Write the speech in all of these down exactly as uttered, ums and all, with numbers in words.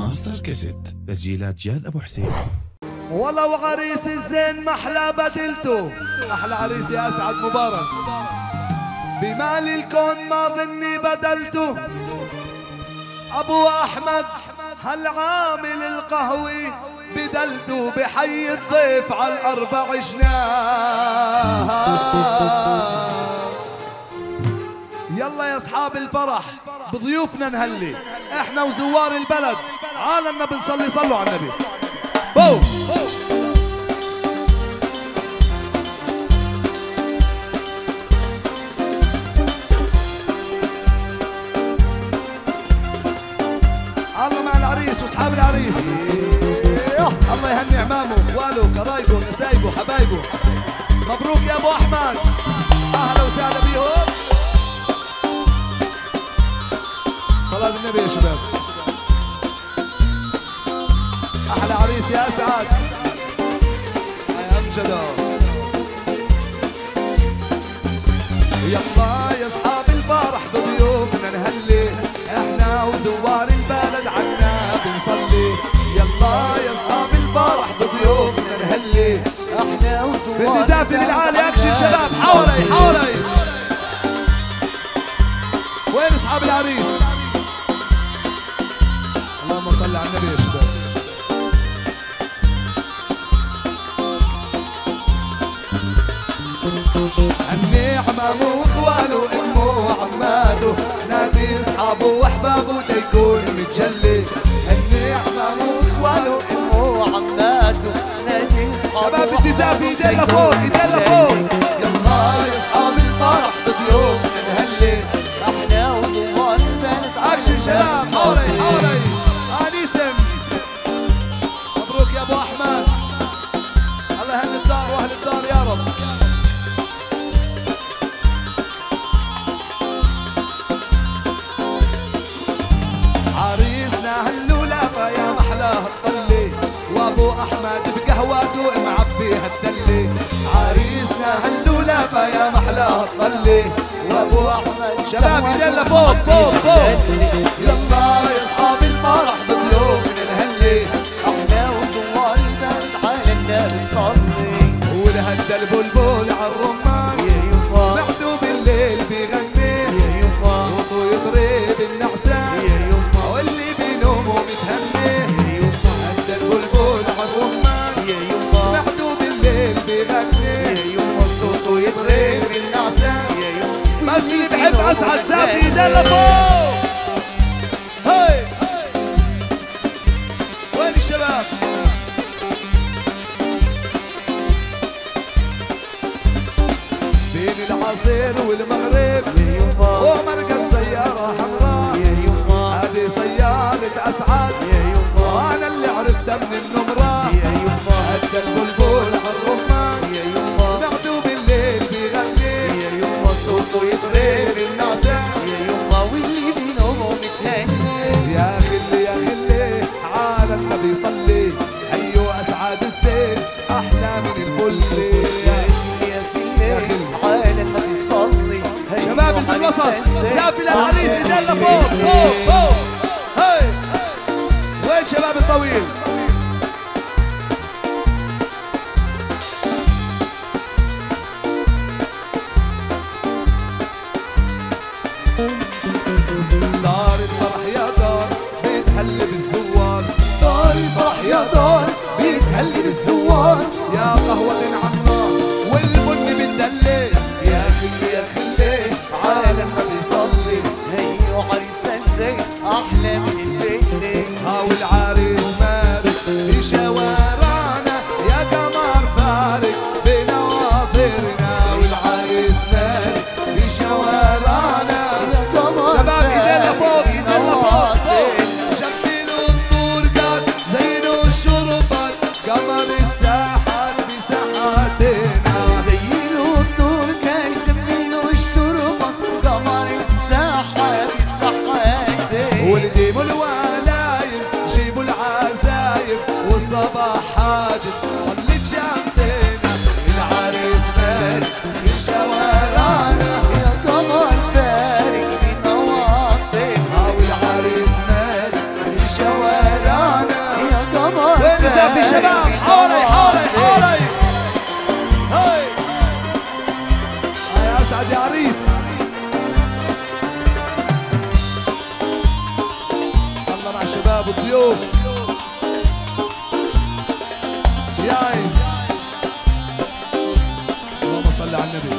ماستر كاسيت، تسجيلات جاد ابو حسين. والله وعريس الزين محلى بدلته، احلى عريس يا اسعد مبارك. بمال الكون ما ظني بدلته، ابو احمد هالعامل القهوي بدلته، بحي الضيف على الاربع جنان. يلا يا اصحاب الفرح بضيوفنا نهلي، احنا وزوار البلد عالنا بنصلي، صلوا على النبي. فوق الله مع العريس واصحاب العريس. الله يهني عمامه واخواله قرايبه نسايبه حبايبه. مبروك يا ابو احمد، اهلا وسهلا بيهم. صلاة النبي يا شباب. احلى عريس يا اسعد يا امجد. يلا يا اصحاب الفرح بضيوفنا نهلي، احنا وزوار البلد عنا بنصلي. يلا يا اصحاب الفرح بضيوفنا نهلي، احنا وزوار بدي زافي بالعالي اكشن شباب. حولي حولي وين اصحاب العريس؟ اللهم صل على النبي يا شباب. النعمة واخواله امه وعماته، نادي اصحابه واحبابه تيكون متجلي. النعمة واخواله امه وعماته، نادي اصحابه شباب بدي زافي ايدينا فوق ايدينا فوق. يلا يا اصحاب الفرح بضيوفنا نهلي، احنا وزوار البلد اكشن شباب. حولي حولي انيسم. مبروك يا ابو احمد، الله يهني الدار واهل الدار يا رب. عريسنا هاللولافة يا محلاها الطلي، وابو احمد بقهواته معبيها الدلي. عريسنا هاللولافة يا محلاها الطلي، وابو احمد شباب ايدينا فوق فوق فوق. يلا يا اصحاب الفرح بضيوفنا نهلي، احنا وزوار البلد عالنا بنصلي. ولهدى البلبل عالرمان سمعته بالليل بيغني، صوته يضرب النعسان واللي بينومه متهني. هدى البلبل عالرمان سمعته بالليل بيغني، صوته يضرب النعسان. بس اللي بحب اسعد زافي ايدينا فوق. هاي وين الشباب؟ بين العصير والمغرب ومرقد سيارة حمراء، هذه سيارة اسعد وانا اللي عرفتها من النمرة. هدى البلبل عالرمان سمعته بالليل بيغني، صوته يضرب النعسان واللي بينومه متهني. يا خلي يا خلي عالى النبي صلي، حيو اسعد الزين احلى من الفل. يا خلي عالى النبي صلي. شباب اللي بالوسط زافي للعريس ايدينا فوق فوق فوق. هاي وين شباب الطويل؟ دار الفرح يا دار بيتهلي بالزوار، دار الفرح يا دار بيتهلي بالزوار. يا قهوة عنا والبن بندلي، يا خلي يا خلي عالم ما بيصلي. هيو عريس الزين احلى من الفيل. ها والعريس مارق في شوارعنا يا قمر فارق بنواظرنا. والعريس مارق في شوارعنا شباب ايدينا فوق ايدينا فوق فوق. شكلوا الطرقات زينوا الشربات، قمر الساحات بساحات اسعد يا عريس. الله مع الشباب والضيوف. يا عين اللهم صل على النبي.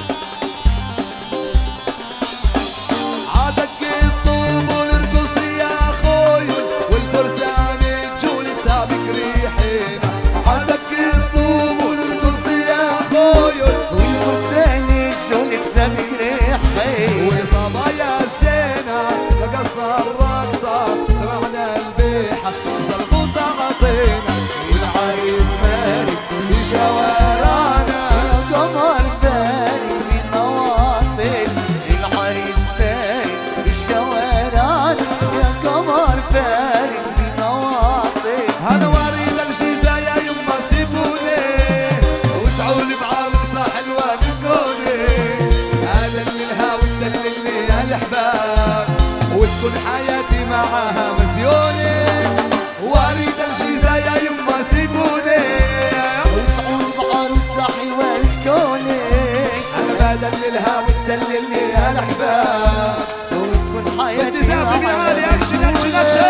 عادك الطوب ونرقص يا اخوي والفرسان تجول تسابق ريحينا. عادك الطوب ونرقص يا اخوي والفرسان تجول تسابق ريحينا. والصبايا الزينة رقصنا الرقصة سمعنا البيحة زلغوطة عطينا. والعريس مالك بشوارعنا قمر فارق بالنواطن. العريس فارق بالشوارعنا يا قمر فارق بالنواطن. انا وريد الجيزة يا يما سيبوني وسعولي بعروسة حلوة بكوني. ادللها وتدللني يا الاحباب وتكون حياتي معاها مسيوني. وريد الجيزة يا يما سيبوني وسعولي بعروسة حلوة بكوني. انا بدللها وتدللني يا الاحباب وتكون حياتي التزام بعالي. اكشن اكشن اكشن.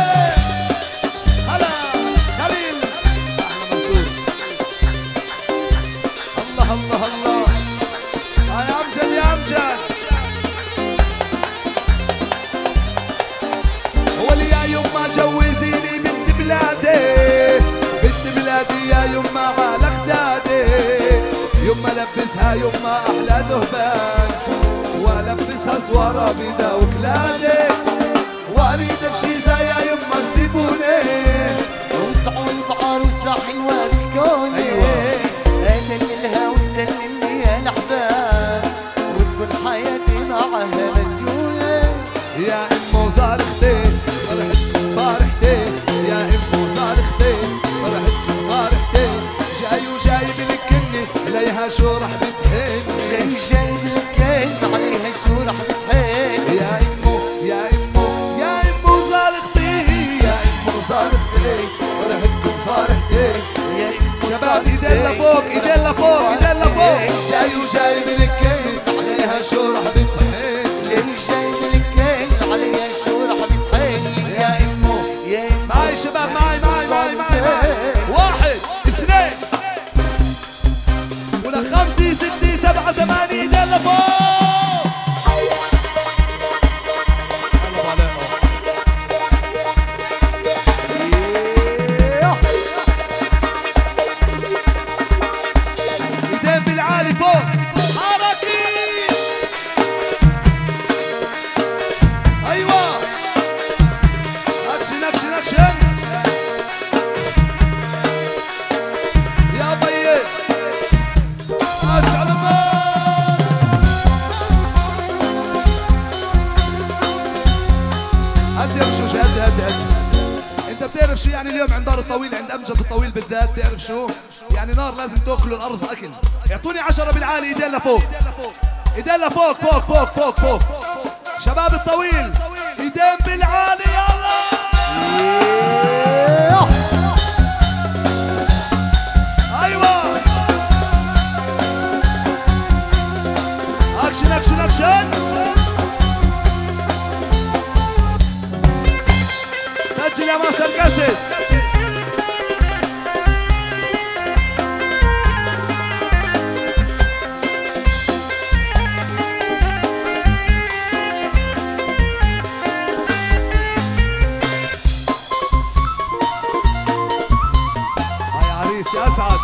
هلا خليل احلى منصور. الله الله الله. آه يا امجد يا امجد. هو اللي يا يما جوزيني بنت بلادي. بنت بلادي يا يما على خدادي. يما لبسها يما احلى ذهبان والبسها صوره بيدا وكلادي. وريد الشيزه يا يما سيبوني وسعوا بعروسة حلوة بكوني. أيوة. أدللها وتدللني يا الأحباب وتكون حياتي معها مسيونة. يا امو صارختي فرحتكم فرحتي. يا امو صارختي فرحتكم فرحتي. جاي وجايب لك اني اليها شو رح بتحن. جاي جايب الكلب عليها شو رح بتحل. يا امو يا امو يا امو صارختي. يا امو صارختي فرحتكم فرحتي. يا إمو شباب صارختي. ايدين لفوق ايدين لفوق ايدين لفوق. جاي وجايب لك اني عليها شو رح بتحن. جاي جايب الكلب عليها شو رح بتحل. يا إمو يا إمو معاي شباب معاي معاي معاي معاي معاي. واحد اثنين ولا خمسة ستة سبعة ثمانية ايدين لفوق. الله عليك. ايدين بالعالي فوق. حركي. ايوه اكشن اكشن اكشن. يا بيي اشعل النار. هدي يا مشوش هدي هدي هدي. انت بتعرف شو يعني اليوم عند دار الطويل عند امجد الطويل بالذات؟ بتعرف شو يعني؟ نار لازم تاكلوا الارض اكل. اعطوني عشرة بالعالي ايدين لفوق ايدين لفوق فوق فوق فوق فوق. شباب الطويل ايدين بالعالي يلا. ايوه اكشن اكشن اكشن. سجل يا ماستر قاسد. هاي عريس يا اسعد.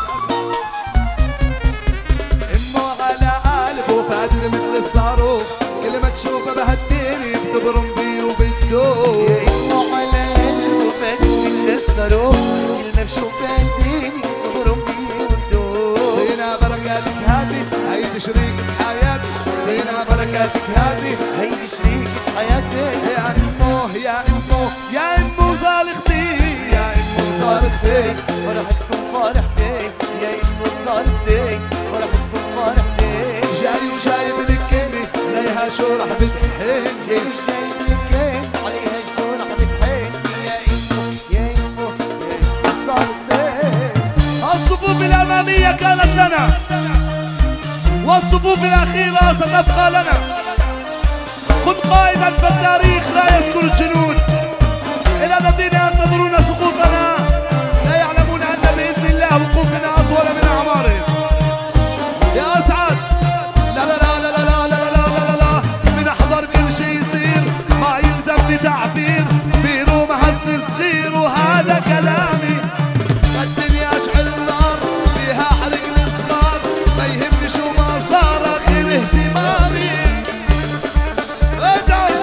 امه على قلبه فاتن مثل الصاروخ. كل ما تشوفه بهالدنيا بتبرم بيه وبتدوخ. يا إمو على قلبه فاتن مثل الصاروخ. كل ما بشوفها الدنيا تغرم بيه وتدوخ. فينا بركاتك هاتي هيدي شريكة حياتي. فينا بركاتك هاتي هيدي شريكة حياتي. يا امه يا امه يا امه صالختي. يا امه صالختي فرحتكم فرحتي. يا إمو صارتي فرحتكم فرحتي. جاي وجايب لك كلمة ليها شو رح بتحن. جاي جايب الكلب عليها شو رح بتحل. يا إمو يا إمو يا إمو صارتي. الصفوف الأمامية كانت لنا والصفوف الأخيرة ستبقى لنا. كن قائدا فالتاريخ لا يذكر الجنود. إلى الذين ينتظرون سقوطنا لا يعلمون أن بإذن الله وقوفنا أطول من أعمارهم. يا أسعد لا لا لا لا لا لا لا لا لا بنحضر كل شي يصير ما يلزم بتعبير بيروم حزن صغير وهذا كلامي. الدنيا اشعل نار فيها حرق الصغار ما يهمني شو ما صار اخير اهتمامي. ادعس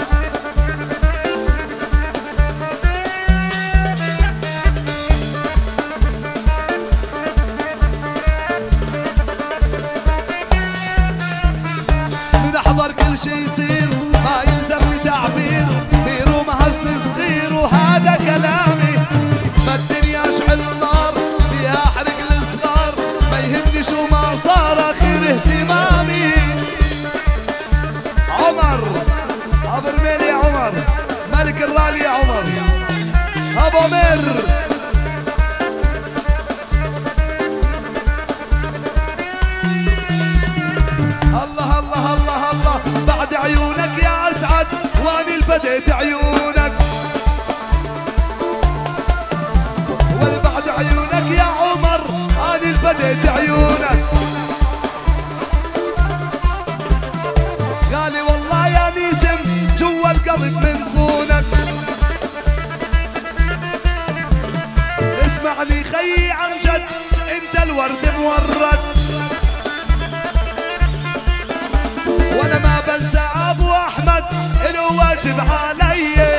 بنحضر كل شي يصير ما يلزمني تعبير بيروم حزن صغير وهذا كلامي. فالدنيا اشعل نار فيها حرق الصغار ما يهمني شو ما صار اخير اهتمامي. عمر ابو رميل يا عمر ملك الرالي يا عمر ابو مر. الله الله الله الله بعد عيونك يا اسعد واني الفديت عيونك وبعد عيونك يا عمر اني الفديت عيونك. قالي والله يا نيسم جوا القلب من صونك. اسمعني خيي امجد انت الورد مورد وانا ما بنسى ابو احمد له واجب علي.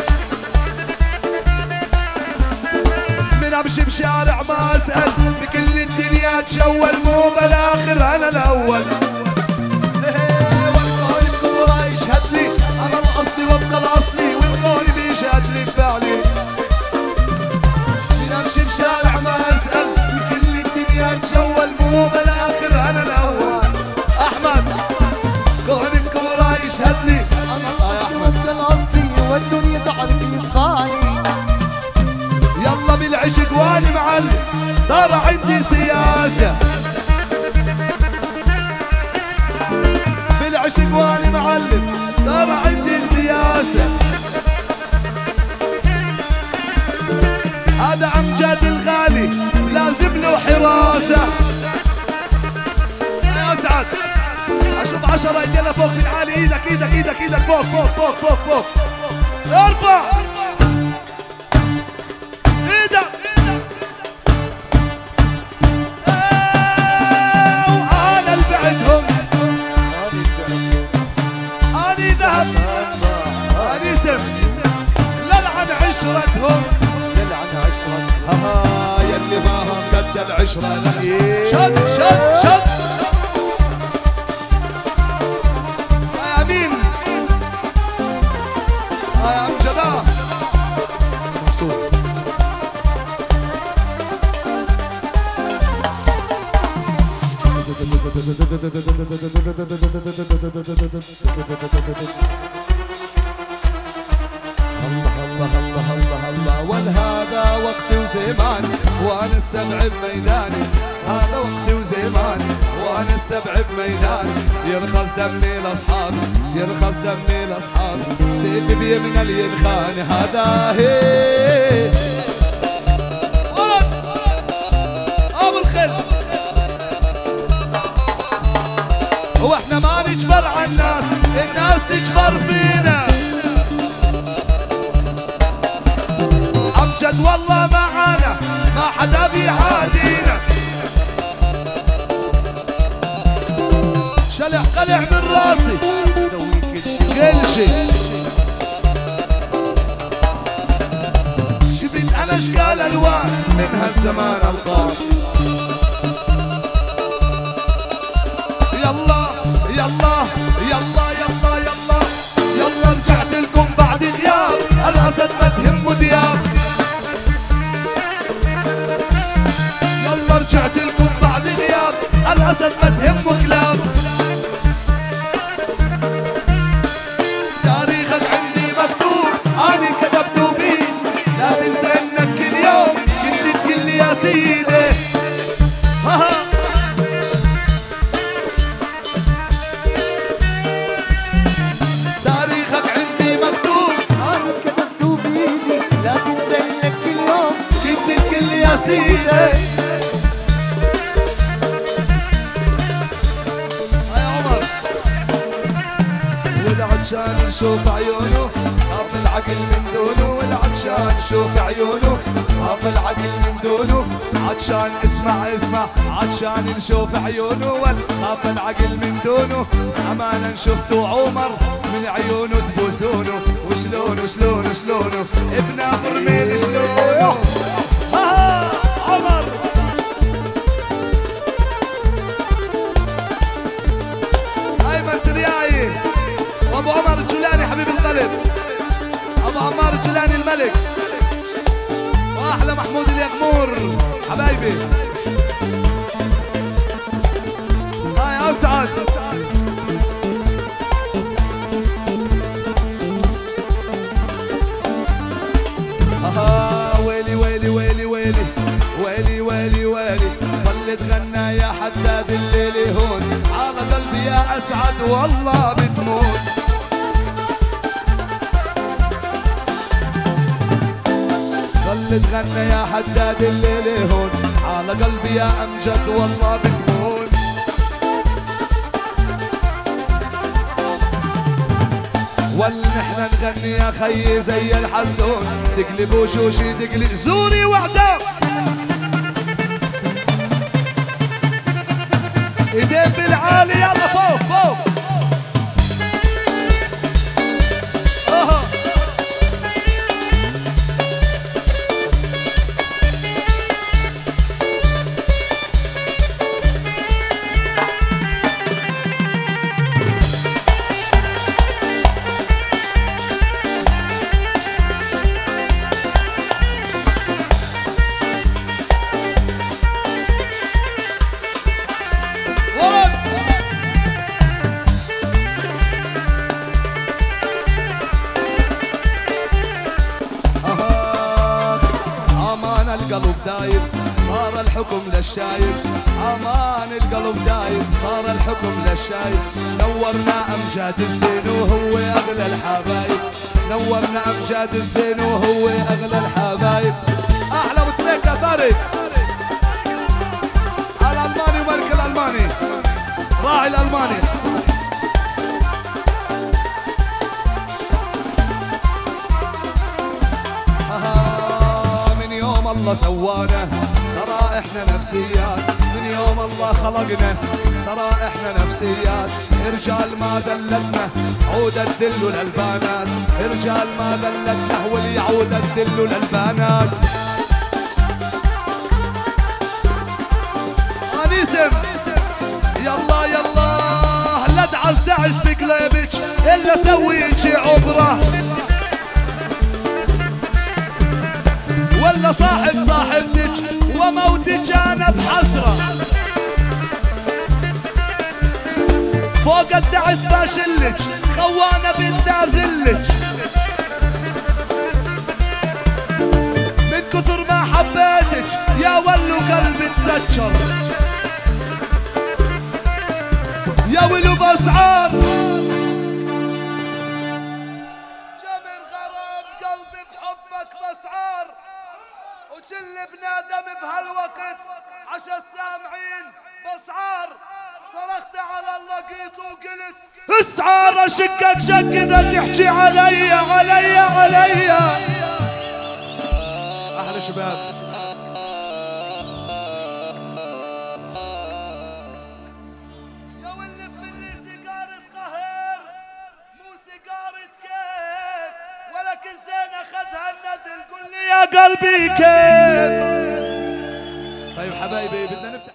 من امشي بشارع ما اسال بكل الدنيا تجول مو بالاخر انا الاول. والقول الكبرى يشهد لي انا الاصلي وابقى الاصلي والقول بيشهد لي بفعلي. من امشي بشارع ما اسال بكل الدنيا تجول مو بالاخر انا الاول. احمد كون الكبرى يشهد لي انا الاصلي وابقى الاصلي والدنيا تعرف ينفعني. يلا بالعشق واني معلم ترى عندي سياسة. بالعشق واني معلم ترى عندي سياسة. هذا امجد الغالي لازم له حراسة. يا اسعد اشوف عشرة ايدينا فوق في العالي. ايدك ايدك ايدك ايدك فوق فوق فوق فوق فوق ارفع ايدك. وانا اللي بعدهم اني ذهب اني سم للعن عشرتهم للعن عشرتهم. ها يلي ما هم قد العشرة شد شد شد. يا امجد مقصود الله الله الله الله الله. والهذا وقتي وزماني وانا السبع بميداني. هذا وقتي وزماني وانا السبع بميداني. يرخص دمي لاصحابي يرخص دمي لاصحابي سيفي بيمنى الينخاني. هذا هي ولد ابو الخل. هو احنا ما نجبر على الناس الناس تجبر فينا. امجد والله معانا ما حدا بيعادينا. شلح قلع من راسي سوي كل شي كل شي. شفت انا اشكال الوان من هالزمان القاسي. يلا يلا يلا يلا يلا يلا رجعت لكم بعد غياب. الاسد ما تهمه دياب. يلا رجعت لكم بعد غياب. الاسد ما تهمه كلاب. تاريخك عندي مكتوب اني كتبته بيد. لا تنسى انك كل يوم كنت تقول لي يا سيدي. ها ها والعطشان نشوف عيونه خاف العقل من دونه والعطشان نشوف عيونه خاف العقل من دونه عطشان اسمع اسمع عطشان نشوف عيونه والخاف العقل من دونه امانه شفتوا عمر من عيونه تبوسونه وشلون وشلون شلونه ابن برميل شلونه ها عمر ايمن ترياي وابو عمر الجولاني حبيب القلب ابو عمار الجولاني الملك واحلى محمود اليغمور حبايبي هاي اسعد آه ويلي ويلي ويلي ويلي ويلي ويلي ويلي ضل تغنى يا حداد الليل هون على قلبي يا اسعد والله بتموت ضل تغنى يا حداد الليل هون على قلبي يا امجد والله بتموت ولنحن نغني يا خيي زي الحسون تقلب وشوشي تقلب زوري وعدام ايدين بالعالي يلا فوق فوق اها القلب دايب صار الحكم للشايف امان القلب دايب صار الحكم للشايف نورنا امجاد الزين وهو اغلى الحبايب نورنا امجاد الزين وهو اغلى الحبايب احلى ابو طريق يا طارق الالماني وملك الالماني راعي الالماني الله سوانا ترى احنا نفسيات من يوم الله خلقنا ترى احنا نفسيات رجال ما ذلتنا عود الدل للبنات رجال ما ذلتنا واللي يعود الدل للبنات انيسم يلا يلا لا دعس دعس بقلبك الا سويتش عبره ولا صاحب صاحبتك وموتك كانت حسرة فوق الدعس باشلك خوانة بنداذلك من كثر ما حبيتك يا ولو قلبي تسجر يا ولو باسعار جمر غرام قلبي بحبك باسعار وكل بنادم بهالوقت عشا السامعين باسعار صرخت على اللقيط وقلت اسعار اشكك شك اذا تحكي علي علي علي احلى شباب يا واللي بلي سيجارة قهر مو سيجارة كيف ولكن زين اخذها الندل قل لي يا قلبي كيف طيب حبايبي بدنا